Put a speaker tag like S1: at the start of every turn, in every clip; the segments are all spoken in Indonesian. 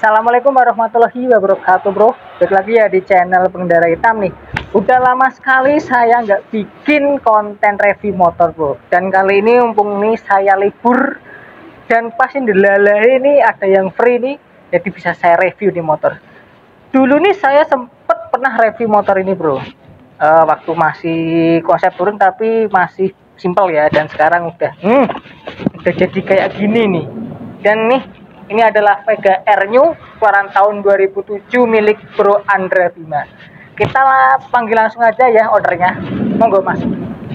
S1: Assalamualaikum warahmatullahi wabarakatuh, bro. Balik lagi ya di channel Pengendara Hitam nih. Udah lama sekali saya nggak bikin konten review motor, bro. Dan kali ini mumpung nih saya libur dan pas ini ini ada yang free nih, jadi bisa saya review di motor. Dulu nih saya sempet pernah review motor ini, bro. Waktu masih konsep touring tapi masih simple ya. Dan sekarang udah jadi kayak gini nih. Dan nih, ini adalah Vega R New keluaran tahun 2007 milik Bro Andra Bima. Kita panggil langsung aja ya ordernya. Monggo Mas.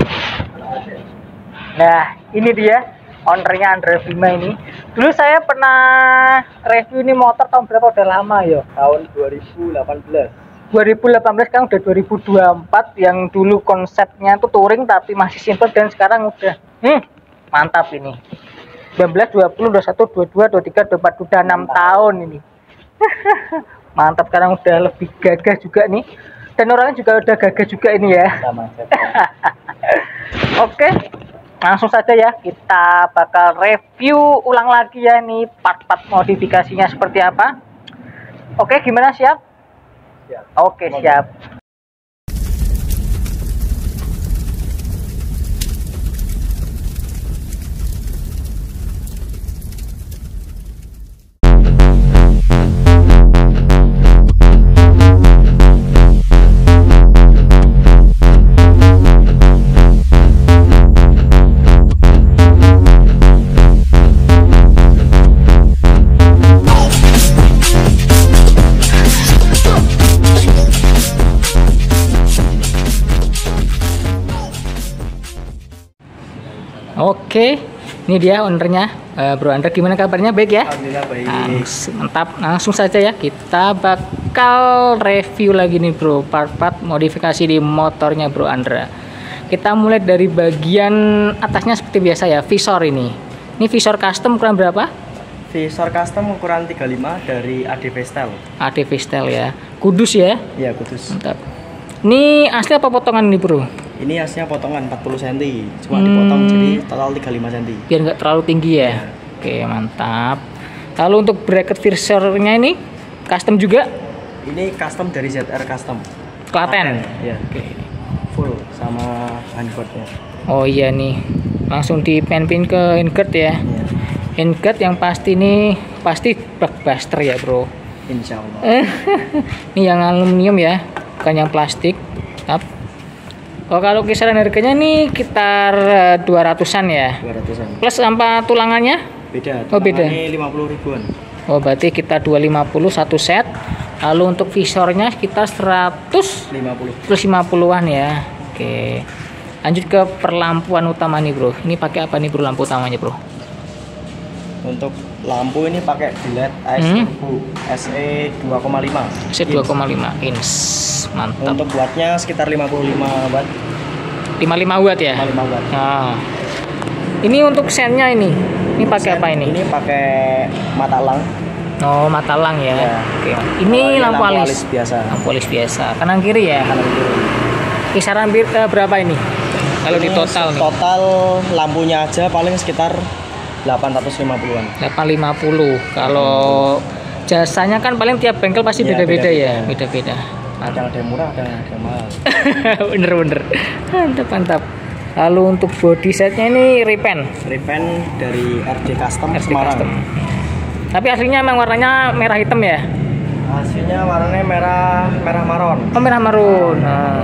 S1: Nah, ini dia ownernya Andra Bima ini. Dulu saya pernah review ini motor tahun berapa, udah lama ya?
S2: Tahun 2018.
S1: 2018 kan udah 2024, yang dulu konsepnya tuh touring tapi masih simple, dan sekarang udah mantap ini. 19, 20, 21, 22, 23, 24, udah 6 tahun ini. Mantap, sekarang udah lebih gagah juga nih. Dan orangnya juga udah gagah juga ini ya. Oke, langsung saja ya. Kita bakal review ulang lagi ya nih part-part modifikasinya seperti apa. Oke, gimana, siap?
S2: Siap.
S1: Oke, siap. Oke, ini dia ownernya, Bro Andra. Gimana kabarnya? Baik ya?
S2: Alhamdulillah baik.
S1: Mantap, langsung saja ya. Kita bakal review lagi nih, Bro, part-part modifikasi di motornya Bro Andra. Kita mulai dari bagian atasnya seperti biasa ya, visor ini. Ini visor custom ukuran berapa?
S2: Visor custom ukuran 35 dari AD Vestel.
S1: AD Vestel ya. Kudus ya?
S2: Iya, kudus.
S1: Mantap. Ini asli apa potongan nih, Bro?
S2: Ini aslinya potongan 40 cm, cuma dipotong jadi total 35 cm.
S1: Biar nggak terlalu tinggi ya. Oke, mantap. Lalu untuk bracket visornya ini custom juga?
S2: Ini custom dari ZR Custom
S1: Klaten.
S2: Ya.
S1: Oke.
S2: Full sama handguardnya.
S1: Oh iya nih, langsung dipin ke ingot ya.
S2: Ya.
S1: Ingot yang pasti ini pasti blockbuster ya, Bro.
S2: Insya Allah.
S1: Ini yang aluminium ya, bukan yang plastik. Mantap. Oh, kalau kisaran harganya nih sekitar 200-an ya.
S2: 200-an.
S1: Plus sampai tulangannya?
S2: Beda.
S1: Oh, beda.
S2: Ini 50 ribuan.
S1: Oh, berarti kita 250 satu set. Lalu untuk visornya sekitar 150 plus 50-an ya. Oke. Lanjut ke perlampuan utama nih, Bro. Ini pakai apa nih, Bro, lampu utamanya, Bro?
S2: Untuk lampu ini pakai LED AS SE 2,5.
S1: SE 2,5 inch. Mantap.
S2: Untuk wattnya sekitar 55 watt.
S1: 55 watt ya?
S2: 55 watt.
S1: Nah. Ini untuk sennya ini. Ini pakai apa ini?
S2: Ini pakai mata elang.
S1: Oh, mata elang ya.
S2: Ya.
S1: Oke. Ini lampu alis
S2: biasa.
S1: Lampu alis biasa. Kanan kiri ya?
S2: Kanan kiri.
S1: Kisaran berapa ini? Kalau di total nih.
S2: Total lampunya aja paling sekitar 850-an.
S1: 850. Kalau jasanya kan paling tiap bengkel pasti beda-beda ya, beda-beda.
S2: Ada yang murah, ada yang mahal.
S1: Bener-bener. Mantap. Lalu untuk body setnya ini repaint
S2: dari RD Custom Semarang.
S1: Custom. Tapi aslinya emang warnanya merah hitam ya?
S2: Hasilnya warnanya merah maron.
S1: Oh, merah marun. Nah.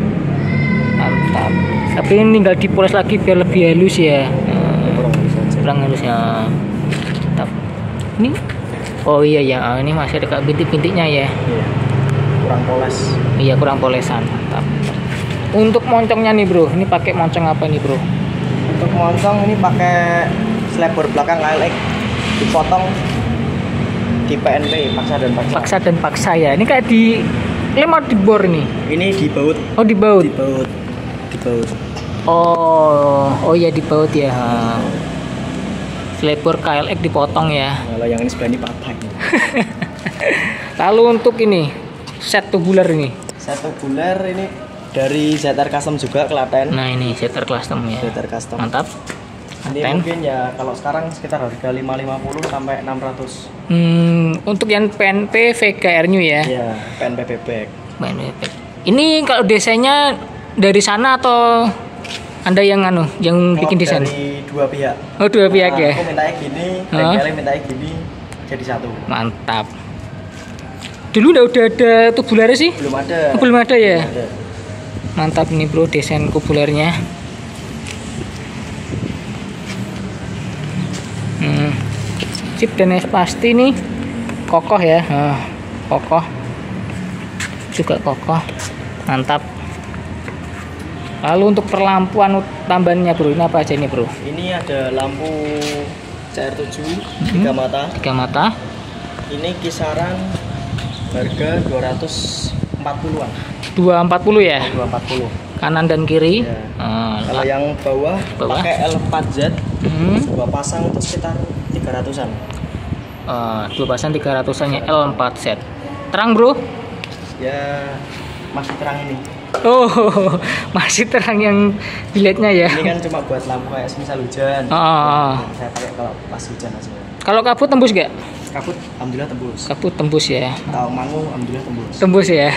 S1: Mantap. Tapi ini tinggal dipoles lagi biar lebih halus ya. Kurang halusnya. Mantap. Ini. Oh iya ya, ini masih ada bintik-bintiknya ya.
S2: Iya. Kurang poles.
S1: Iya, kurang polesan. Mantap. Untuk moncongnya nih, Bro, ini pakai moncong apa nih, Bro?
S2: Untuk moncong ini pakai slabber belakang KLX dipotong di PNP, paksa dan paksa
S1: ya. Ini kayak di lem atau di bor nih?
S2: Ini dibaut.
S1: Oh, dibaut. Oh iya, dibaut ya. Slabber KLX dipotong ya.
S2: Kalau yang ini sebelah ini patah.
S1: Lalu untuk ini set tubular ini.
S2: Set tubular ini dari ZR Custom juga Klaten.
S1: Nah, ini ZR Custom ya.
S2: ZR Custom.
S1: Mantap.
S2: Ini mungkin ya kalau sekarang sekitar harga 550 sampai 600.
S1: Untuk yang PNP VGR New ya?
S2: Iya, PNP bebek.
S1: Ini kalau desainnya dari sana atau Anda yang bikin desain?
S2: Dari dua pihak.
S1: Oh, dua pihak ya.
S2: Aku mintanya gini, bengkelnya mintanya gini, jadi satu.
S1: Mantap. Dulu udah ada tubularnya sih?
S2: Belum ada.
S1: Oh, belum ada ya?
S2: Belum ada.
S1: Mantap nih bro, desain tubularnya. Chip dan pasti nih kokoh ya. Kokoh. Juga kokoh. Mantap. Lalu untuk perlampuan tambahannya bro, ini apa aja ini bro?
S2: Ini ada lampu CR7 3 mata.
S1: 3 mata.
S2: Ini kisaran harga 240-an.
S1: 240 ya?
S2: 240.
S1: Kanan dan kiri.
S2: Ya. Kalau yang bawah pakai L4Z, dua pasang itu sekitar 300-an.
S1: Dua pasang 300-an ya, L4Z. Terang bro?
S2: Ya masih terang ini.
S1: Oh, masih terang yang dilihatnya ya.
S2: Ini kan cuma buat lampu kayak semisal hujan. Saya pakai kalau pas hujan aja.
S1: Kalau kabut tembus gak?
S2: Kabut alhamdulillah tembus.
S1: Kabut tembus ya.
S2: Tahu mangu alhamdulillah tembus.
S1: Tembus ya.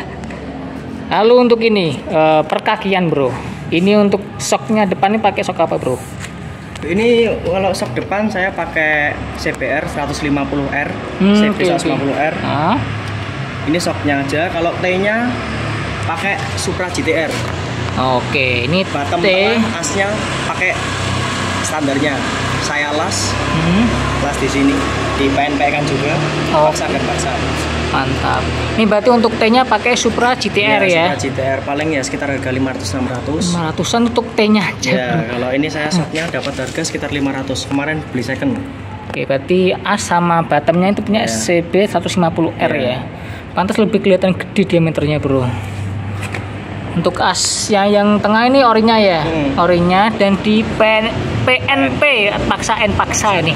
S1: Lalu untuk ini perkakian bro. Ini untuk shocknya depan ini pakai shock apa bro?
S2: Ini kalau shock depan saya pakai CBR 150R, CB 150R. Ini shocknya aja. Kalau T-nya pakai Supra GTR.
S1: Oke, ini
S2: bottom
S1: T.
S2: tengah asnya pakai standarnya. Saya las di sini, di PNP kan juga. Paksa dan paksa.
S1: Mantap. Ini berarti untuk T-nya pakai Supra GTR ya?
S2: Supra GTR paling ya sekitar harga 500-600.
S1: 500-an untuk T-nya aja.
S2: Ya, kalau ini saya shocknya dapat harga sekitar 500. Kemarin beli second.
S1: Oke, berarti as sama bottomnya itu punya CB 150R ya. Pantas lebih kelihatan gede diameternya bro. Untuk asnya yang tengah ini orinya ya, orinya, dan di PNP paksa ini.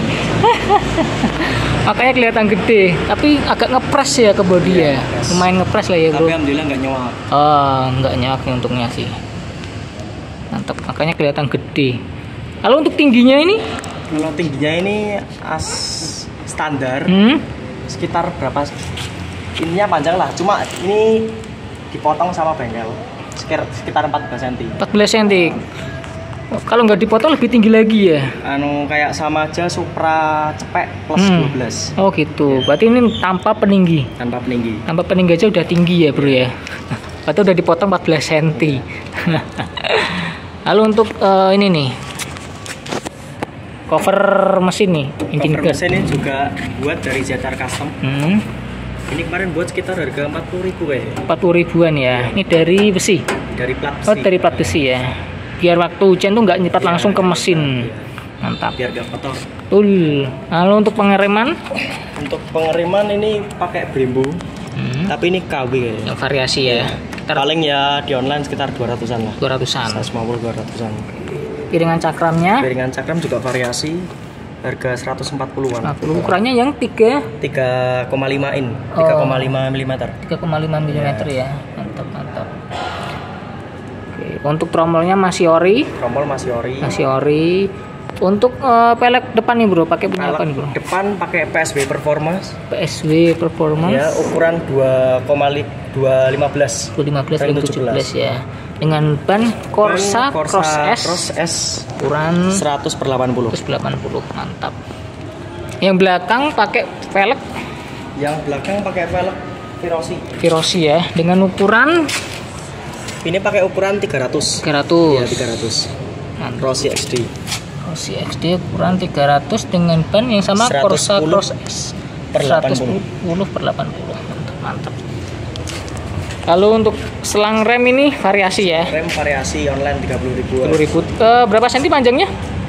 S1: Makanya kelihatan gede, tapi agak ngepres ya ke bodi ya, lumayan ngepres lah ya bro.
S2: Tapi alhamdulillah nggak nyawak.
S1: Nggak nyawak untungnya sih. Mantap, makanya kelihatan gede. Lalu untuk tingginya ini?
S2: Kalau tingginya ini as standar, sekitar berapa? Ininya panjang lah, cuma ini dipotong sama bengkel. Sekitar 14 cm.
S1: 14 cm. Kalau nggak dipotong lebih tinggi lagi ya?
S2: Kayak sama aja Supra cepek plus 12.
S1: Oh gitu. Berarti ini tanpa peninggi.
S2: Tanpa peninggi.
S1: Tanpa peninggi aja udah tinggi ya bro ya. Berarti udah dipotong 14 cm. Lalu untuk ini nih, cover mesin nih.
S2: Cover mesin ini juga buat dari Zetar Custom. Ini kemarin buat sekitar harga 40.000 ya.
S1: 40.000-an ya. Ini dari besi.
S2: Dari plat besi.
S1: Oh, dari plat besi ya. Biar waktu hujan tuh nggak nyepat langsung ke mesin. Mantap.
S2: Biar nggak kotor.
S1: Betul. Lalu untuk pengereman?
S2: Untuk pengereman ini pakai Brembo. Tapi ini KW kayaknya.
S1: Yang variasi ya.
S2: Paling ya di online sekitar 200-an lah.
S1: 200-an.
S2: 150-200-an.
S1: Piringan cakramnya?
S2: Piringan cakram juga variasi. Harga 140-an.
S1: Ukurannya yang 3,5
S2: in, 3,5 mm.
S1: 3,5 mm ya. Mantap. Oke, untuk tromolnya masih ori.
S2: Tromol masih ori.
S1: Masih ori. Untuk pelek depan nih bro, pakai punya apa nih bro?
S2: Depan pakai PSW Performance.
S1: PSW Performance.
S2: Ya, ukuran 2,15
S1: 2015 ya. Dengan ban Corsa Cross S ukuran
S2: 100/80.
S1: Mantap. Yang belakang pakai velg.
S2: Yang belakang pakai velg
S1: Virosi ya, dengan ukuran
S2: ini pakai ukuran 300.
S1: 300.
S2: Ya, 300. Rossi XD.
S1: Rossi XD ukuran 300 dengan ban yang sama Corsa Cross S 110/80. Mantap. Lalu untuk selang rem ini variasi ya?
S2: Rem variasi online 30.000.
S1: 30.000. Berapa senti panjangnya?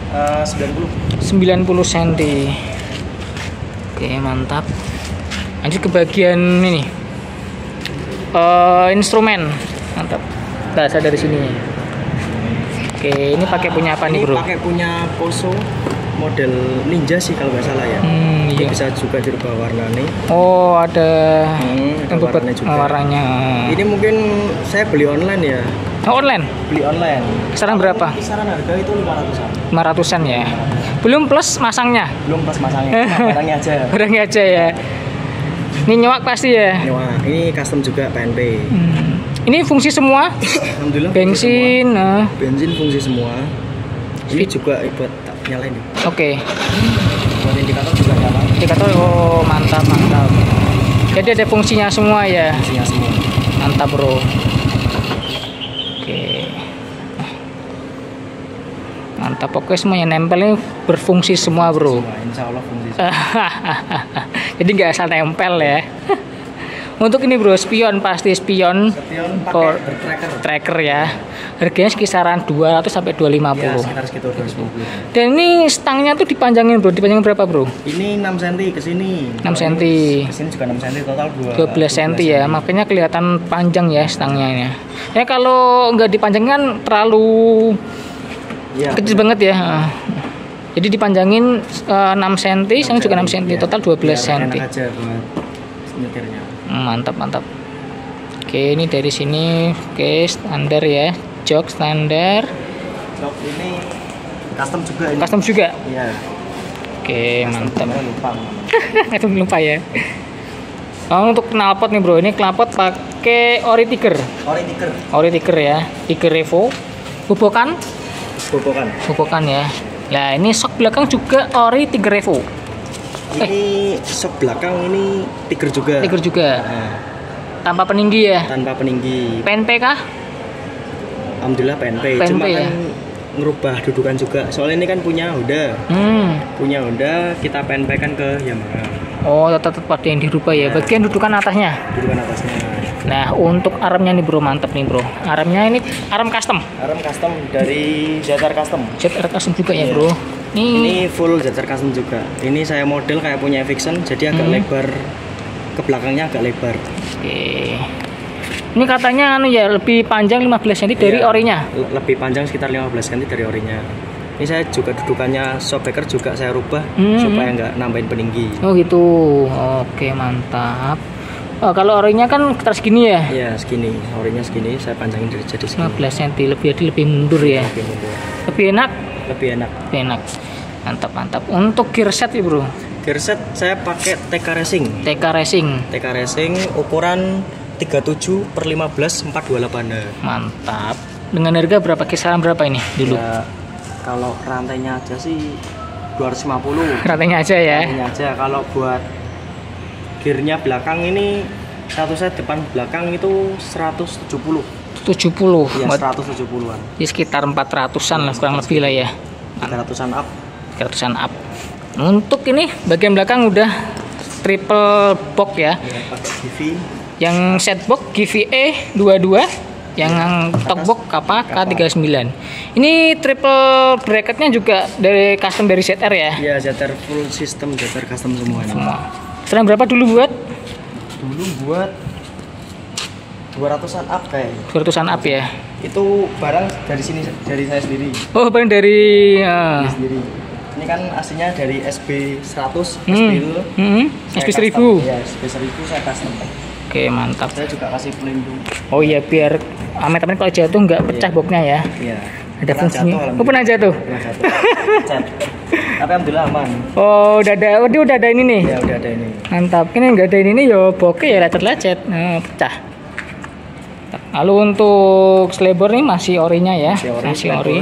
S2: 90
S1: cm. Oke, mantap. Lanjut ke bagian ini. Instrumen. Mantap. Bahasa dari sini. Oke, ini pakai punya apa nih, bro?
S2: Pakai punya Poso model ninja sih kalau nggak salah ya. Ini
S1: Iya.
S2: bisa juga dirubah warna nih.
S1: Oh, ada
S2: Warnanya juga.
S1: warnanya.
S2: Ini mungkin saya beli online ya.
S1: Oh, online.
S2: Beli online.
S1: Kisaran berapa?
S2: Kisaran harga itu 500-an.
S1: 500-an ya. Belum plus masangnya.
S2: Belum pas masangnya, barangnya aja.
S1: Barangnya aja ya. Ini nyewak pasti ya.
S2: Wah, ini custom juga PNP.
S1: Ini fungsi semua.
S2: Alhamdulillah.
S1: Bensin.
S2: Bensin fungsi semua. Ini juga buat nyalain.
S1: Oke.
S2: Buat indikator juga nyala.
S1: Indikator, oh mantap mantap. Jadi ada fungsinya semua ya.
S2: Fungsinya semua.
S1: Mantap bro. Oke. Mantap, pokoknya semuanya nempel ini berfungsi semua bro.
S2: Semua, insya Allah fungsi.
S1: Jadi nggak asal nempel ya. Untuk ini bro, spion pasti spion.
S2: Spion
S1: For
S2: pakai tracker.
S1: tracker ya. Harganya kisaran 200 sampai 250.
S2: Ya, sekitar 250.
S1: Dan ini stangnya tuh dipanjangin bro. Dipanjangin berapa bro?
S2: Ini 6 cm ke sini.
S1: 6 cm.
S2: Ke sini juga 6 cm total
S1: 12 cm ya. Makanya kelihatan panjang ya stangnya ini. Ya kalau nggak dipanjangin kan terlalu kecil banget ya. Jadi dipanjangin 6 cm, sana juga 6 cm, total 12 cm.
S2: Enak aja buat nyetirnya.
S1: Mantap mantap. Oke, ini dari sini, oke standar ya, jok standar.
S2: Jok ini custom juga ini.
S1: Custom juga.
S2: Iya.
S1: Oke, mantap.
S2: Lupa.
S1: Itu lupa ya. Oh, untuk knalpot nih bro, ini knalpot pakai ori tiger. Ori tiger ya, Tiger Revo. Bobokan ya. Nah, ini sok belakang juga ori Tiger Revo.
S2: Ini sok belakang ini Tiger juga.
S1: Tiger juga.
S2: Nah,
S1: Tanpa peninggi ya.
S2: tanpa peninggi.
S1: PNP kah?
S2: Alhamdulillah PNP. Cuma
S1: ya?
S2: kan ngerubah dudukan juga. Soalnya ini kan punya Honda. Punya Honda, kita PNP kan ke Yamaha.
S1: Oh, tetap ada yang dirubah ya. Bagian dudukan atasnya.
S2: Dudukan atasnya.
S1: Nah, untuk armnya nih bro, mantep nih bro. Armnya ini arm custom.
S2: Arm custom dari ZR Custom.
S1: ZR custom juga ya
S2: Iya.
S1: bro.
S2: Ini full ZR Custom juga. Ini saya model kayak punya Vixion, jadi agak lebar. Ke belakangnya agak lebar.
S1: Oke. Ini katanya anu ya, lebih panjang 15 cm dari
S2: Iya,
S1: orinya.
S2: Lebih panjang sekitar 15 cm dari orinya. Ini saya juga dudukannya shockbreaker juga saya rubah supaya nggak nambahin peninggi.
S1: Oh gitu. Oke, mantap. Oh, kalau orinya kan sekitar segini ya.
S2: Iya, segini. Orinya segini, saya panjangin jadi segini.
S1: 15 cm lebih mundur ya.
S2: Lebih mundur.
S1: Lebih enak.
S2: Lebih enak.
S1: Lebih enak. Mantap mantap. Untuk gear set ya bro.
S2: Gear set saya pakai TK Racing.
S1: TK Racing.
S2: TK Racing ukuran 37/15 428.
S1: Mantap. Dengan harga berapa, kisaran berapa ini dulu?
S2: Ya, kalau rantainya aja sih 250.
S1: Rantainya aja ya.
S2: Rantainya aja. Kalau buat gearnya belakang ini satu set depan belakang itu 170.
S1: 70.
S2: Ya,
S1: Buat
S2: 170-an.
S1: di sekitar 400-an lah kurang lebih lah ya.
S2: 300-an up.
S1: 300-an up. Untuk ini bagian belakang udah triple box ya.
S2: Ya, pakai GV.
S1: Yang set box GVE 22, yang top box Kappa K39. Ini triple bracketnya juga dari custom dari ZR ya.
S2: Ya, ZR full system, ZR custom semuanya.
S1: Semua. Sekarang berapa dulu buat?
S2: Dulu buat 200-an up kayaknya.
S1: 200-an up ya.
S2: Itu barang dari sini, dari saya sendiri.
S1: Oh, barang dari
S2: Saya sendiri. Ini kan aslinya dari SB100, SB itu.
S1: SB1000.
S2: Ya, SB1000 saya custom.
S1: Oke, mantap.
S2: Saya juga kasih pelindung.
S1: Oh iya, biar amit-amit kalau jatuh nggak pecah boxnya ya.
S2: Iya.
S1: Ada
S2: Pernah
S1: fungsinya.
S2: jatuh,
S1: Oh, pernah jatuh.
S2: Pernah jatuh. Cat. Tapi alhamdulillah aman.
S1: Oh, udah ada. Oh, dia udah ada ini nih.
S2: Ya udah ada ini.
S1: Mantap. Ini nggak ada ini nih, yo bokeh ya, lecet-lecet. Nah, pecah. Lalu untuk slebor nih masih orinya ya. Masih ori.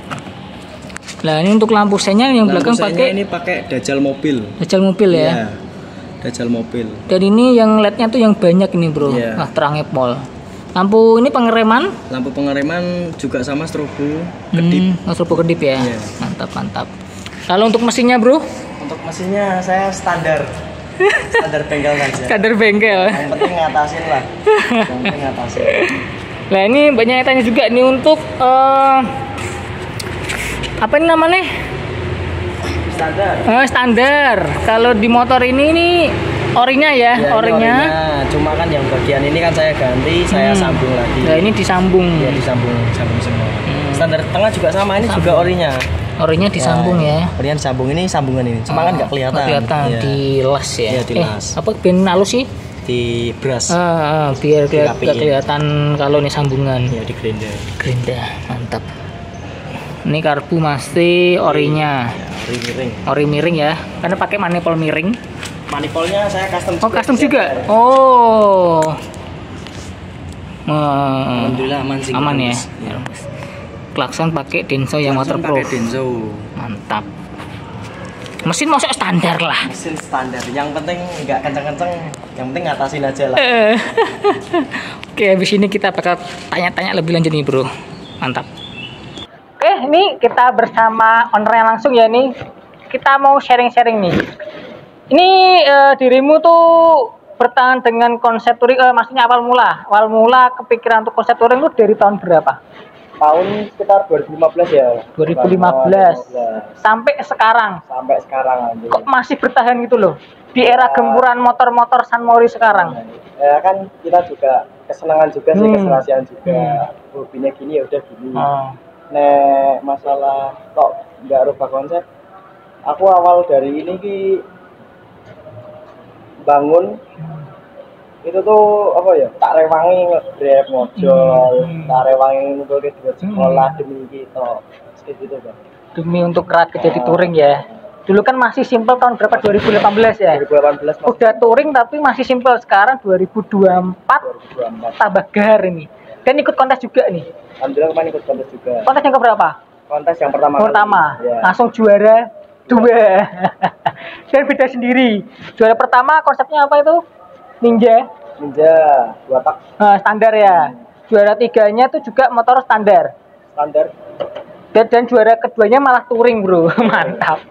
S1: Nah, ini untuk lampu senya yang belakang pakai
S2: ini pakai dajal mobil.
S1: dajal mobil ya.
S2: Iya. Dajal mobil.
S1: Dan ini yang LED-nya tuh yang banyak ini, bro.
S2: Iya.
S1: Wah, terangnya pol. Lampu ini pengereman.
S2: Lampu pengereman juga sama strobo kedip.
S1: Strobo kedip ya.
S2: Iya.
S1: Mantap, mantap. Kalau untuk mesinnya, bro?
S2: Untuk mesinnya saya standar. Standar bengkel saja.
S1: Standar bengkel.
S2: Yang penting ngatasin lah. Yang penting ngatasin.
S1: Nah, ini banyak yang tanya juga nih untuk apa ini namanya?
S2: Standar.
S1: Standar. Kalau di motor ini orinya ya,
S2: Ya,
S1: orinya.
S2: Cuma kan yang bagian ini kan saya ganti, saya sambung lagi.
S1: Nah, ini disambung.
S2: Ya disambung semua. Standar tengah juga sama, ini juga orinya.
S1: Orinya disambung ya.
S2: Orinya disambung, ini sambungan ini. Cuma kan nggak kelihatan.
S1: Nggak kelihatan
S2: ya.
S1: di las ya.
S2: Iya, di las.
S1: Apa ben halus sih?
S2: Di brush.
S1: Biar kelihatan kalau ini sambungan.
S2: Ya, di grinder.
S1: Grinder, mantap. Ini karbu masih orinya.
S2: Ya, ori miring.
S1: Ori miring ya. Karena pakai manifold miring.
S2: Manifoldnya saya custom.
S1: Oh, custom juga. Oh.
S2: Alhamdulillah aman sih.
S1: Aman ya. Klakson pakai Denso yang waterproof.
S2: Pakai Denso.
S1: Mantap. Mesin masuk standar lah.
S2: Mesin standar. Yang penting nggak kenceng-kenceng. Yang penting ngatasin aja lah.
S1: Oke, habis ini kita bakal tanya-tanya lebih lanjut nih, bro. Mantap. Oke, ini kita bersama ownernya langsung ya nih. Kita mau sharing-sharing nih. Ini dirimu tuh bertahan dengan konsep touring, maksudnya awal mula kepikiran untuk konsep touring itu dari tahun berapa?
S2: Tahun sekitar 2015 ya.
S1: 2015. Sampai sekarang.
S2: Sampai sekarang aja.
S1: Kok masih bertahan gitu loh? Di era gempuran motor-motor San Mori sekarang.
S2: Ya kan kita juga kesenangan juga sih, keserasian juga. Hobinya gini ya udah gini. Nek masalah kok nggak rubah konsep. Aku awal dari ini ki bangun itu tuh apa ya, tak rewangi nge-grab ngojol, tak rewangi ngumpul ke duit sekolah demi kita seperti itu Bang.
S1: Demi untuk rakit jadi touring ya. Dulu kan masih simpel tahun berapa, 2018 ya?
S2: 2018
S1: udah touring tapi masih simpel. Sekarang 2024 tambah gahar ini. Dan ikut kontes juga nih.
S2: Alhamdulillah kemarin ikut kontes juga.
S1: Kontes yang keberapa?
S2: Kontes yang pertama
S1: ya. Langsung juara 2. Dan beda sendiri. Juara pertama konsepnya apa itu? Ninja
S2: 2 tak.
S1: Standar ya. Juara 3-nya itu juga motor standar. Dan juara keduanya malah touring, bro. Mantap.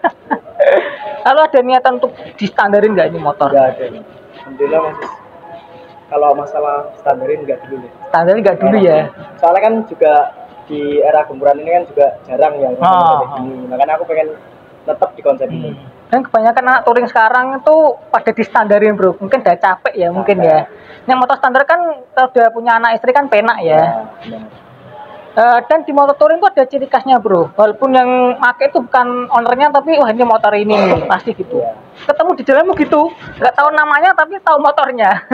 S1: Lalu ada niatan untuk distandarin nggak ini motor?
S2: Nggak ada. Alhamdulillah masih. Kalau masalah standarin nggak dulu nih.
S1: Standarin nggak dulu ya.
S2: Soalnya kan juga di era gempuran ini kan juga jarang yang konsep ini. Makanya aku pengen tetap di konsep ini.
S1: Dan kebanyakan anak touring sekarang itu pada distandarin, bro. Mungkin udah capek ya, mungkin ya. Yang motor standar kan kalau udah punya anak istri kan penak ya. Dan di motor touring itu ada ciri khasnya, bro. Walaupun yang pakai itu bukan ownernya, tapi wah ini motor ini pasti gitu. Ketemu di jalan gitu, nggak tahu namanya tapi tahu motornya.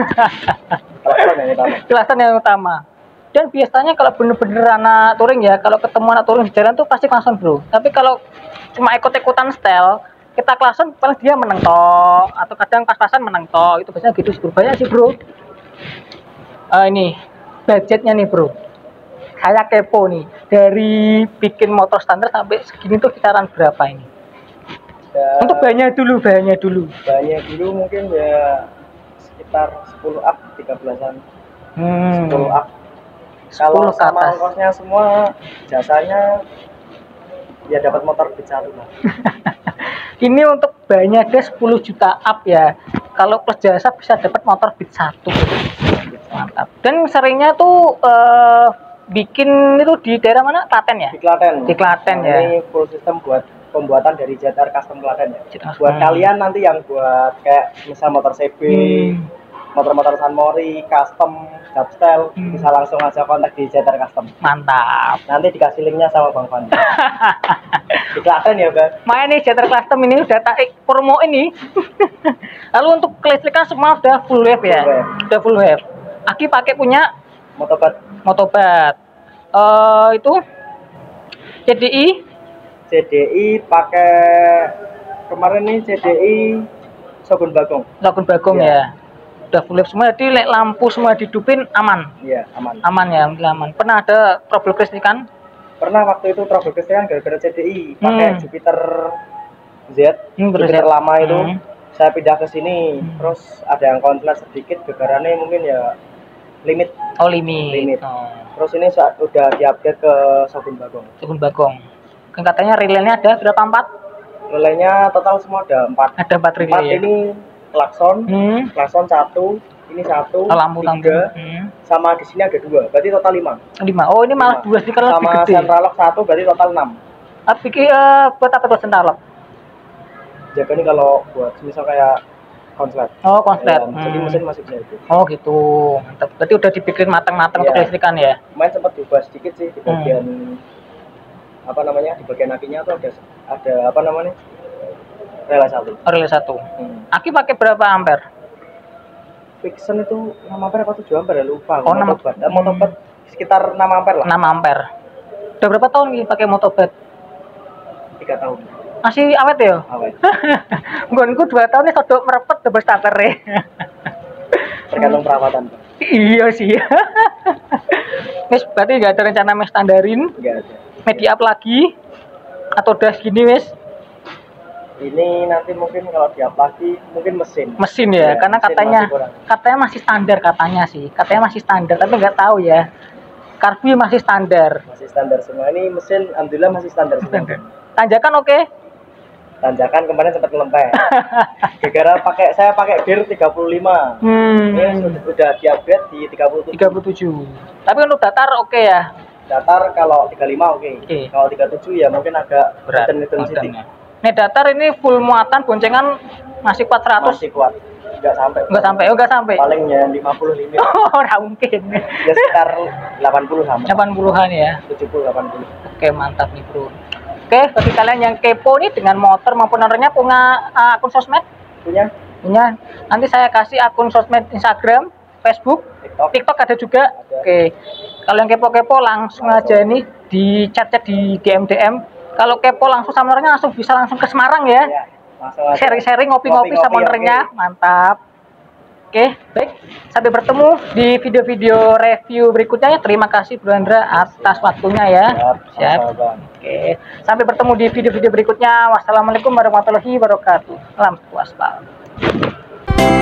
S1: Kelasan yang utama. Dan biasanya kalau bener-bener anak touring ya, kalau ketemu anak touring di jalan tuh pasti klakson, bro. Tapi kalau cuma ikut-ikutan style, kita klakson paling dia menang toh, atau kadang pas-pasan menang toh. Itu biasanya gitu sih, bro. Banyak sih, bro. Ini budgetnya nih, bro. Saya kepo nih, dari bikin motor standar sampai segini tuh kisaran berapa ini? Ya, untuk bahannya dulu. Bahannya dulu
S2: mungkin ya sekitar 10 up, 13-an. 10 up. Kalau sama ongkosnya semua, jasanya ya dapat motor beat 1 lah.
S1: Ini untuk bahannya dia 10 juta up ya. Kalau plus jasa bisa dapat motor beat 1. Mantap. Dan seringnya tuh bikin itu di daerah mana? Klaten ya? Di Klaten ya.
S2: Ini full system buat pembuatan dari JTR Custom Klaten ya. Buat kalian nanti yang buat kayak misal motor CB, motor-motor San Mori, custom, dubstyle, bisa langsung aja kontak di JTR Custom.
S1: Mantap.
S2: Nanti dikasih linknya sama Bang Fandi. Di Klaten ya, Bang.
S1: Main nih JTR Custom ini udah tak promo ini. Lalu untuk kelistrikan semua udah full wave ya? Udah full wave. Aki pakai punya Motobat. Itu CDI pakai kemarin nih CDI Shogun Bagong ya. Udah full wave semua, jadi lampu semua dihidupin aman. Iya, aman ya, aman. Pernah ada trouble kelistrikan?
S2: Pernah, waktu itu trouble kelistrikan gara-gara CDI pakai Jupiter Z, Jupiter lama itu. Saya pindah ke sini, terus ada yang konslet sedikit, gegarannya mungkin ya limit. Terus ini udah diupdate ke Shogun Bagong.
S1: Kan katanya relaynya ada berapa? 4?
S2: Relaynya total semua ada 4.
S1: Ada 4 relay.
S2: 4 ini klakson 1, ini 1,
S1: lampu
S2: 3, sama di sini ada 2. Berarti total 5.
S1: Oh, ini malah 2 stiker lebih
S2: sama
S1: gede. Sama
S2: central lock 1 berarti total 6.
S1: Tapi buat apa tuh central lock?
S2: Jaga nih kalau buat misal kayak konslet.
S1: Oh, konslet.
S2: Jadi mesin masih bisa itu.
S1: Oh, gitu. Mantap. Berarti udah dipikirin matang-matang untuk kelistrikan ya?
S2: Main sempat diubah sedikit sih di bagian apa namanya, di bagian akinya tuh ada apa namanya, relay 1.
S1: Relay 1. Aki pakai berapa ampere?
S2: Vixen itu 6 ampere atau 7 ampere, lupa.
S1: Oh,
S2: Motobat sekitar 6 ampere lah.
S1: 6 ampere. Udah berapa tahun nih pakai motobat?
S2: 3 tahun.
S1: Masih awet ya?
S2: Awet.
S1: Nggonku 2 tahun nih sedok merepet double starter -e.
S2: Tergantung perawatan.
S1: Iya sih. Wes berarti nggak ada rencana mes standarin?
S2: Nggak ada.
S1: Media up lagi? Atau udah segini wes?
S2: Ini nanti mungkin kalau di-up lagi mungkin mesin.
S1: Mesin ya, karena katanya masih standar katanya sih. Katanya masih standar, tapi nggak tahu ya. Karbu masih standar.
S2: Masih standar semua. Ini mesin alhamdulillah masih standar semua.
S1: Tanjakan oke?
S2: Tanjakan kemarin sempat ngelempeng. Gara-gara saya pakai gear 35. Ini udah di-upgrade di 37.
S1: Tapi untuk datar oke ya?
S2: Datar kalau 35 oke. Kalau 37 ya mungkin agak
S1: berat.
S2: sedikit.
S1: Nih datar ini full muatan boncengan masih kuat 100.
S2: Masih kuat. Enggak sampai. Paling ya 50 limit.
S1: Oh, ora mungkin.
S2: Ya sekitar 80 sama.
S1: 80-an ya.
S2: 70 80.
S1: Oke, mantap nih, Bro. Oke, bagi kalian yang kepo nih dengan motor maupun ownernya punya akun sosmed?
S2: Punya.
S1: Nanti saya kasih akun sosmed Instagram, Facebook, TikTok ada juga. Oke. Kalau yang kepo-kepo langsung aja nih di chat-chat di DM. Kalau kepo langsung sama ownernya langsung bisa langsung ke Semarang ya. Sharing-sharing, ngopi-ngopi sama ownernya. Mantap. Oke, baik. Sampai bertemu di video-video review berikutnya ya. Terima kasih Bro Andra atas waktunya ya. Siap. Oke. Sampai bertemu di video-video berikutnya. Wassalamualaikum warahmatullahi wabarakatuh. Salam wassalam.